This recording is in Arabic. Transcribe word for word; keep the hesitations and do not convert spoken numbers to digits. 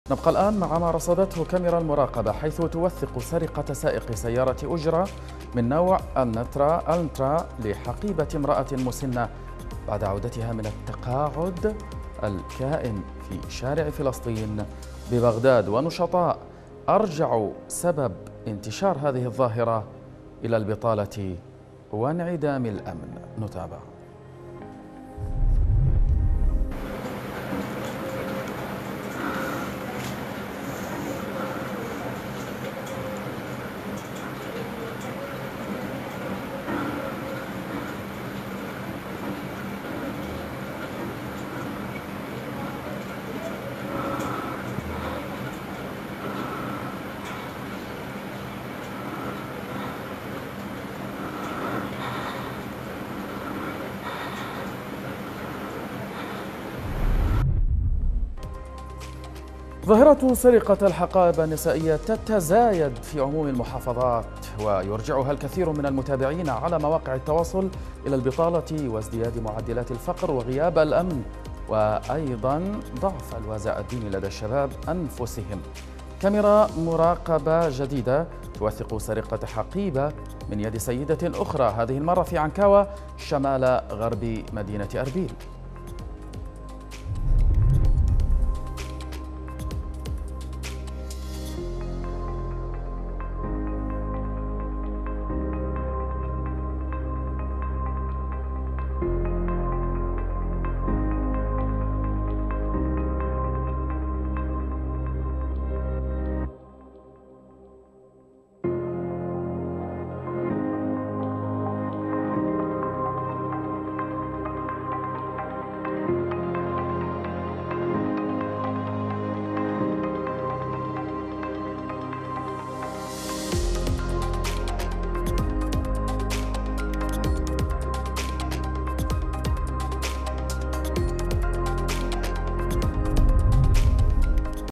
نبقى الآن مع ما رصدته كاميرا المراقبة، حيث توثق سرقة سائق سيارة أجرة من نوع النترا ألترا لحقيبة امرأة مسنة بعد عودتها من التقاعد الكائن في شارع فلسطين ببغداد. ونشطاء أرجعوا سبب انتشار هذه الظاهرة إلى البطالة وانعدام الأمن. نتابع. ظاهرة سرقة الحقائب النسائية تتزايد في عموم المحافظات، ويرجعها الكثير من المتابعين على مواقع التواصل إلى البطالة وازدياد معدلات الفقر وغياب الأمن، وأيضا ضعف الوازع الديني لدى الشباب أنفسهم. كاميرا مراقبة جديدة توثق سرقة حقيبة من يد سيدة أخرى، هذه المرة في عنكاوة شمال غرب مدينة أربيل.